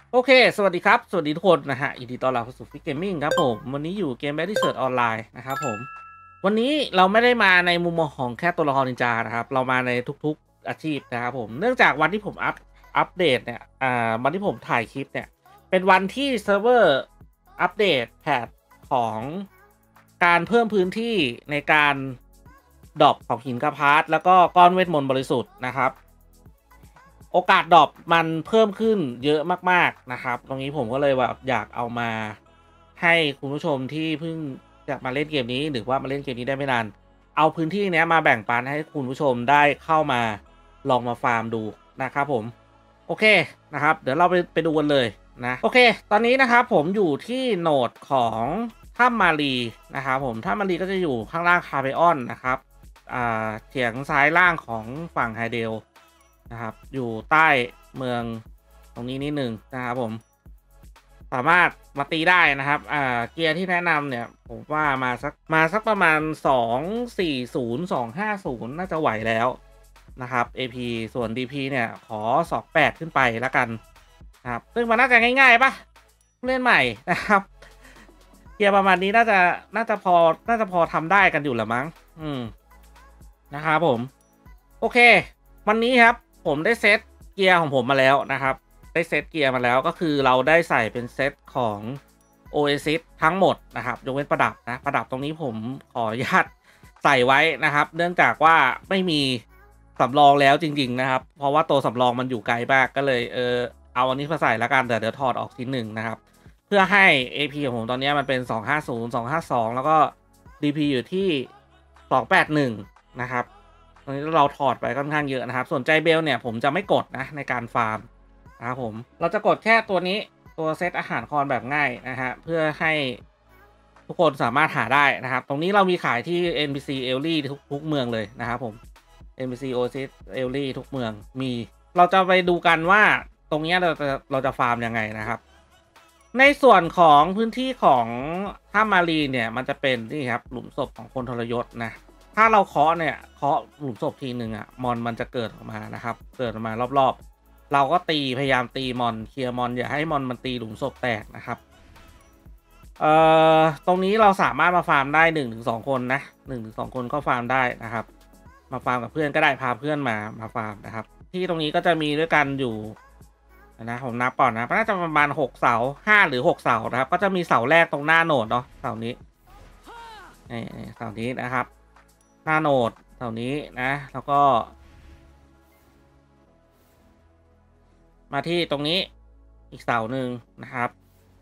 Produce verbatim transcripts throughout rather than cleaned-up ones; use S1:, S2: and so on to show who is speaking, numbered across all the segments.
S1: โอเค สวัสดีครับ สวัสดีทุกคนนะฮะยินดีต้อนรับเข้าสู่ฟิกเกมมิ่งครับผม วันนี้อยู่เกม Battlefield Search ออนไลน์นะครับผม วันนี้เราไม่ได้มาในมุมมองของแค่ตัวละครนินจานะครับ เรามาในทุกๆอาชีพนะครับผม เนื่องจากวันที่ผมอัปอัปเดตเนี่ย อ่า วันที่ผมถ่ายคลิปเนี่ย เป็นวันที่เซิร์ฟเวอร์อัปเดตแพทของการเพิ่มพื้นที่ในการดรอปของหินกระพาร์ตแล้วก็ก้อนเวทมนต์บริสุทธิ์นะครับโอกาสดรอปมันเพิ่มขึ้นเยอะมากๆนะครับตรงนี้ผมก็เลยแบบอยากเอามาให้คุณผู้ชมที่เพิ่งจะมาเล่นเกมนี้หรือว่ามาเล่นเกมนี้ได้ไม่นานเอาพื้นที่นี้มาแบ่งปันให้คุณผู้ชมได้เข้ามาลองมาฟาร์มดูนะครับผมโอเคนะครับเดี๋ยวเราไปไปดูกันเลยนะโอเคตอนนี้นะครับผมอยู่ที่โหนดของถ้ำมารีนะครับผมถ้ำมารีก็จะอยู่ข้างล่างคาเบออนนะครับอ่าเฉียงซ้ายล่างของฝั่งไฮเดลนะครับอยู่ใต้เมืองตรงนี้นิดนึงนะครับผมสามารถมาตีได้นะครับอ่าเกียร์ที่แนะนำเนี่ยผมว่ามาสักมาสักประมาณสอง สี่ ศูนย์ สอง ห้า ศูนย์น่าจะไหวแล้วนะครับ เอ พี ส่วน ดี พี เนี่ยขอสองแปดขึ้นไปแล้วกันนะครับซึ่งมันน่าจะง่ายๆปะเล่นใหม่นะครับเกียร์ประมาณนี้น่าจะน่าจะพอน่าจะพอทำได้กันอยู่ละมั้งอืมนะครับผมโอเควันนี้ครับผมได้เซตเกียร์ของผมมาแล้วนะครับได้เซตเกียร์มาแล้วก็คือเราได้ใส่เป็นเซตของ Oasis ทั้งหมดนะครับยกเว้นประดับนะประดับตรงนี้ผมขออนุญาตใส่ไว้นะครับเนื่องจากว่าไม่มีสำรองแล้วจริงๆนะครับเพราะว่าตัวสำรองมันอยู่ไกลมากก็เลยเออเอาอันนี้มาใส่แล้วกันแต่เดี๋ยวถอดออกชิ้นหนึ่งนะครับเพื่อให้ เอ พี ของผมตอนนี้มันเป็นสองห้าศูนย์ สองห้าสองแล้วก็ ดี พี อยู่ที่สองแปดหนึ่งนะครับตอนนี้เราถอดไปค่อนข้างเยอะนะครับส่วนใจเบลเนี่ยผมจะไม่กดนะในการฟาร์มนะครับผมเราจะกดแค่ตัวนี้ตัวเซตอาหารคอนแบบง่ายนะฮะเพื่อให้ทุกคนสามารถหาได้นะครับตรงนี้เรามีขายที่ เอ็น พี ซี เอลลี่ทุกทุกเมืองเลยนะครับผม เอ็น พี ซี Oasis เอลลี่ทุกเมืองมีเราจะไปดูกันว่าตรงนี้เราจะเราจะฟาร์มยังไงนะครับในส่วนของพื้นที่ของถ้ำมารีเนี่ยมันจะเป็นนี่ครับหลุมศพของคนทรยศนะถ้าเราเคาะเนี่ยเคาะหลุมศพทีหนึ่งอะมอนมันจะเกิดออกมานะครับเกิดออกมารอบๆเราก็ตีพยายามตีมอนเคลียร์มอนอย่าให้มอนมันตีหลุมศพแตกนะครับเอ่อตรงนี้เราสามารถมาฟาร์มได้หนึ่งถึงสองคนนะหนึ่งถึงสองคนก็ฟาร์มได้นะครับมาฟาร์มกับเพื่อนก็ได้พาเพื่อนมามาฟาร์มนะครับที่ตรงนี้ก็จะมีด้วยกันอยู่นะผมนับก่อนนะน่าจะประมาณหกเสาห้าหรือหกเสานะครับก็จะมีเสาแรกตรงหน้าโหนดเนาะเสานี้นี่เสานี้นะครับหน้าโหนดเสานี้นะแล้วก็มาที่ตรงนี้อีกเสาหนึ่งนะครับ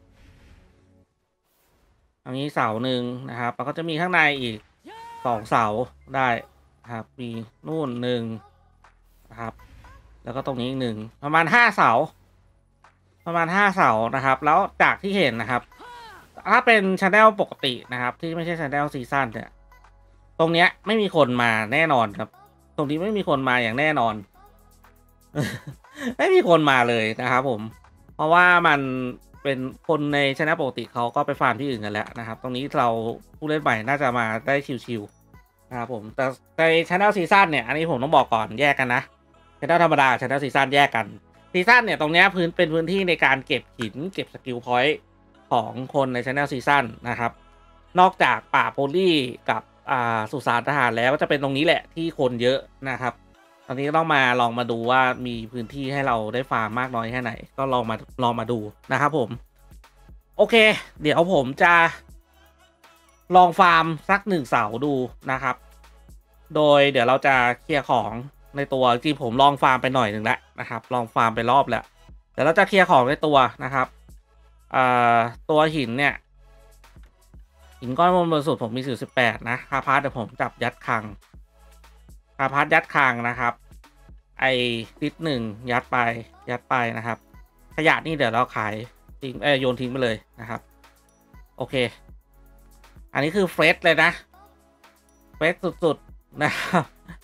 S1: ตรงนี้เสาหนึ่งนะครับแล้วก็จะมีข้างในอีกสองเสาได้นะครับมีนู่นหนึ่งนะครับแล้วก็ตรงนี้อีกหนึ่งประมาณห้าเสาประมาณห้าเสานะครับแล้วจากที่เห็นนะครับถ้าเป็นชาแนลปกตินะครับที่ไม่ใช่ชาแนลซีซั่นเนี่ยตรงเนี้ยไม่มีคนมาแน่นอนครับตรงนี้ไม่มีคนมาอย่างแน่นอน ไม่มีคนมาเลยนะครับผมเพราะว่ามันเป็นคนในชาแนลปกติเขาก็ไปฟาร์มที่อื่นกันแล้วนะครับตรงนี้เราผู้เล่นใหม่น่าจะมาได้ชิวๆนะครับผมแต่ในชาแนลซีซั่นเนี่ยอันนี้ผมต้องบอกก่อนแยกกันนะชาแนลธรรมดาชาแนลซีซั่นแยกกันซีซั่นเนี่ยตรงนี้พื้นเป็นพื้นที่ในการเก็บหินเก็บสกิลพอยต์ของคนในชาแนลซีซั่นนะครับนอกจากป่าโพลี่กับอ่าสุสานทหารแล้วก็จะเป็นตรงนี้แหละที่คนเยอะนะครับตอนนี้ก็ต้องมาลองมาดูว่ามีพื้นที่ให้เราได้ฟาร์มมากน้อยแค่ไหนก็ลองมาลองมาดูนะครับผมโอเคเดี๋ยวผมจะลองฟาร์มสักหนึ่งเสาดูนะครับโดยเดี๋ยวเราจะเคลียร์ของในตัวจริงผมลองฟาร์มไปหน่อยหนึ่งแล้วนะครับลองฟาร์มไปรอบแล้วเดี๋ยวเราจะเคลียร์ของในตัวนะครับอ่าตัวหินเนี่ยหินก้อนบนสุดผมมีสี่สิบแปดนะคาพาร์ทเดี๋ยวผมจับยัดคังคาพาร์ทยัดคังนะครับไอติดหนึ่งยัดไปยัดไปนะครับขยะนี่เดี๋ยวเราขายทิ้งเออโยนทิ้งไปเลยนะครับโอเคอันนี้คือเฟรชเลยนะเฟรชสุดๆนะครับ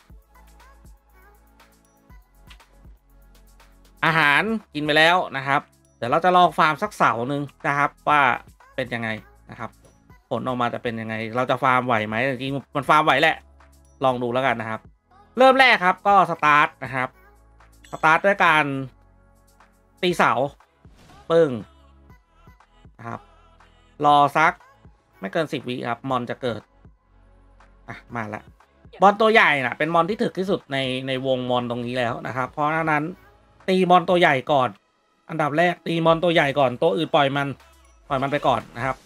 S1: อาหารกินไปแล้วนะครับเดี๋ยวเราจะลองฟาร์มสักเสาหนึ่งนะครับว่าเป็นยังไงนะครับผลออกมาจะเป็นยังไงเราจะฟาร์มไหวไหมจริงๆมันฟาร์มไหวแหละลองดูแล้วกันนะครับเริ่มแรกครับก็สตาร์ทนะครับสตาร์ทด้วยการตีเสาปึ้งนะครับรอสักไม่เกินสิบวิครับมอนจะเกิดอ่ะมาละมอนตัวใหญ่น่ะเป็นมอนที่ถึกที่สุดในในวงมอนตรงนี้แล้วนะครับเพราะฉะนั้นตีมอนตัวใหญ่ก่อนอันดับแรกตีมอนตัวใหญ่ก่อนตัวอื่นปล่อยมันปล่อยมันไปก่อนนะครับ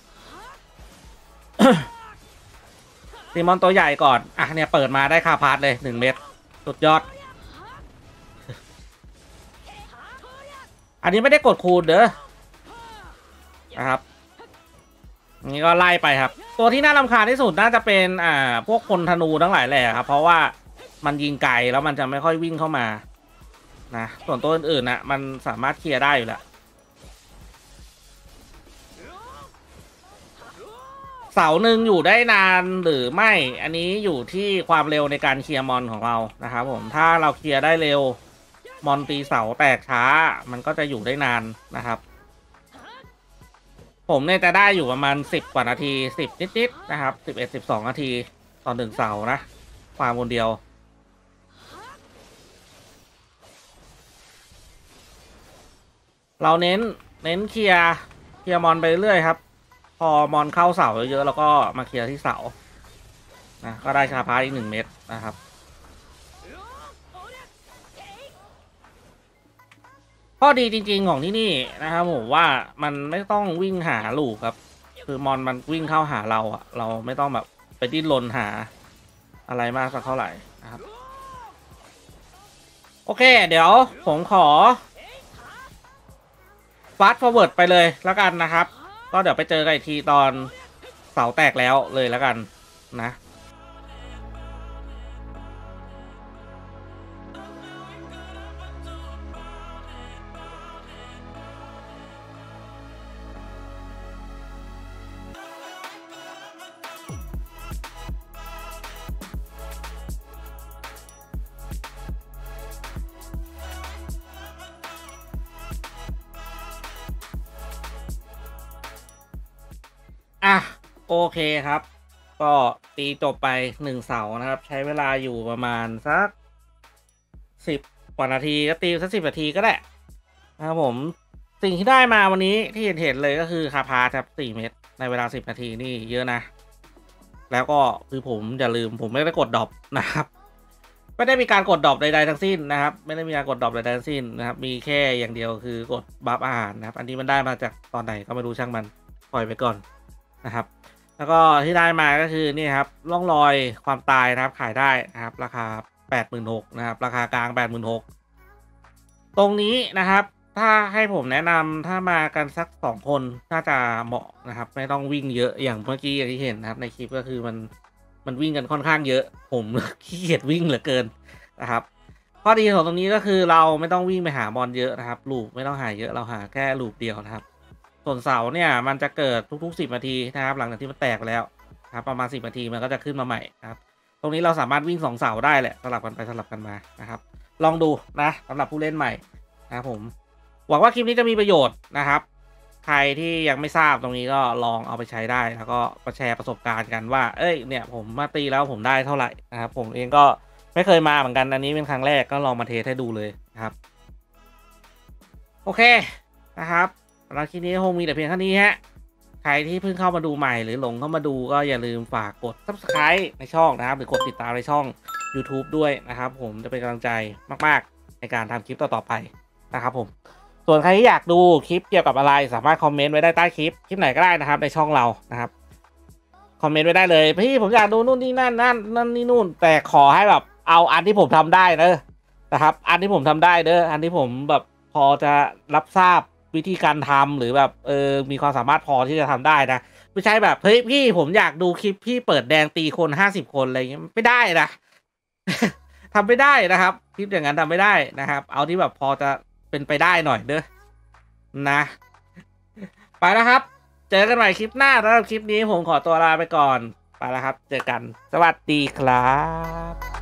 S1: ตีมอนตัวใหญ่ก่อนอ่ะเนี่ยเปิดมาได้คาพาร์ทเลยหนึ่งเม็ดสุดยอด อันนี้ไม่ได้กดคูณเด้อนะครับนี่ก็ไล่ไปครับตัวที่น่ารำคาญที่สุดน่าจะเป็นอ่าพวกคนธนูทั้งหลายแหละครับเพราะว่ามันยิงไกลแล้วมันจะไม่ค่อยวิ่งเข้ามานะส่วนตัวอื่นๆนะมันสามารถเคลียร์ได้อยู่แล้วเสาหนึ่งอยู่ได้นานหรือไม่อันนี้อยู่ที่ความเร็วในการเคลียร์มอนของเรานะครับผมถ้าเราเคลียร์ได้เร็วมอนตีเสาแตกช้ามันก็จะอยู่ได้นานนะครับผมเนี่ยจะได้อยู่ประมาณสิบกว่านาทีสิบนิดๆนะครับสิบเอ็ดสิบสองนาทีต่อหนึ่งเสานะความคนเดียวเราเน้นเน้นเคลียร์เคลียร์มอนไปเรื่อยครับพอมอนเข้าเสาเยอะๆแล้วก็มาเคลียร์ที่เสานะก็ได้ชาพาร์ทอีกหนึ่งเม็ดนะครับข้อดีจริงๆของที่นี่นะครับผมว่ามันไม่ต้องวิ่งหาลูกครับคือมอนมันวิ่งเข้าหาเราอะเราไม่ต้องแบบไปดิ้นรนหาอะไรมากสักเท่าไหร่นะครับโอเคเดี๋ยวผมขอฟาสต์ฟอร์เวิร์ดไปเลยแล้วกันนะครับก็เดี๋ยวไปเจอกันอีกทีตอนเสาแตกแล้วเลยแล้วกันนะอ่ะโอเคครับก็ตีจบไปหนึ่งเสานะครับใช้เวลาอยู่ประมาณสักสิบกว่านาทีก็ตีสักสิบนาทีก็ได้นะครับผมสิ่งที่ได้มาวันนี้ที่เห็นเห็นเลยก็คือคาพาครับสี่เม็ดในเวลาสิบนาทีนี่เยอะนะแล้วก็คือผมอย่าลืมผมไม่ได้กดดรอปนะครับไม่ได้มีการกดดรอปใดๆทั้งสิ้นนะครับไม่ได้มีการกดดรอปใดๆทั้งสิ้นนะครับมีแค่อย่างเดียวคือกดบัฟอาหารนะครับอันนี้มันได้มาจากตอนไหนก็ไม่รู้ช่างมันปล่อยไปก่อนนะครับแล้วก็ที่ได้มาก็คือนี่ครับร่องรอยความตายนะครับขายได้นะครับราคา แปดหมื่นหกพัน นะครับราคากลาง แปดหมื่นหกพัน ตรงนี้นะครับถ้าให้ผมแนะนำถ้ามากันสักสองคนน่าจะเหมาะนะครับไม่ต้องวิ่งเยอะอย่างเมื่อกี้อย่างที่เห็นนะครับในคลิปก็คือมันมันวิ่งกันค่อนข้างเยอะผมขี้เกียจวิ่งเหลือเกินนะครับข้อดีของตรงนี้ก็คือเราไม่ต้องวิ่งไปหามอนเยอะนะครับลูปไม่ต้องหาเยอะเราหาแค่ลูปเดียวนะครับส่วนเสาเนี่ยมันจะเกิดทุกๆสิบนาทีนะครับหลังจากที่มันแตกแล้วครับประมาณสิบนาทีมันก็จะขึ้นมาใหม่ครับตรงนี้เราสามารถวิ่งสองเสาได้แหละสลับกันไปสลับกันมานะครับลองดูนะสำหรับผู้เล่นใหม่นะครับผมหวังว่าคลิปนี้จะมีประโยชน์นะครับใครที่ยังไม่ทราบตรงนี้ก็ลองเอาไปใช้ได้แล้วก็มาแชร์ประสบการณ์กันว่าเอ้ยเนี่ยผมมาตีแล้วผมได้เท่าไหร่นะครับผมเองก็ไม่เคยมาเหมือนกันอันนี้เป็นครั้งแรกก็ลองมาเทสให้ดูเลยนะครับโอเคนะครับสำหรับคลิปนี้คงมีแต่เพียงเท่านี้ฮะใครที่เพิ่งเข้ามาดูใหม่หรือหลงเข้ามาดูก็อย่าลืมฝากกด ซับสไครบ์ ในช่องนะครับหรือกดติดตามในช่อง ยูทูบ ด้วยนะครับผมจะเป็นกำลังใจมากๆในการทำคลิปต่อๆไปนะครับผมส่วนใครที่อยากดูคลิปเกี่ยวกับอะไรสามารถคอมเมนต์ไว้ได้ใต้คลิปคลิปไหนก็ได้นะครับในช่องเรานะครับคอมเมนต์ไว้ได้เลยพี่ผมอยากดูนู่นนี่นั่นนั่นนั่นนี่นู่นแต่ขอให้แบบเอาอันที่ผมทำได้นะนะครับอันที่ผมทำได้เด้ออันที่ผมแบบพอจะรับทราบวิธีการทำหรือแบบเออมีความสามารถพอที่จะทำได้นะไม่ใช่แบบเฮ้ยพี่ผมอยากดูคลิปพี่เปิดแดงตีคนห้าสิบคนอะไรเงี้ยไม่ได้นะ ทำไม่ได้นะครับคลิปอย่างนั้นทำไม่ได้นะครับเอาที่แบบพอจะเป็นไปได้หน่อยเด้อนะไปแล้วครับเจอกันใหม่คลิปหน้าแล้วคลิปนี้ผมขอตัวลาไปก่อนไปแล้วครับเจอกันสวัสดีครับ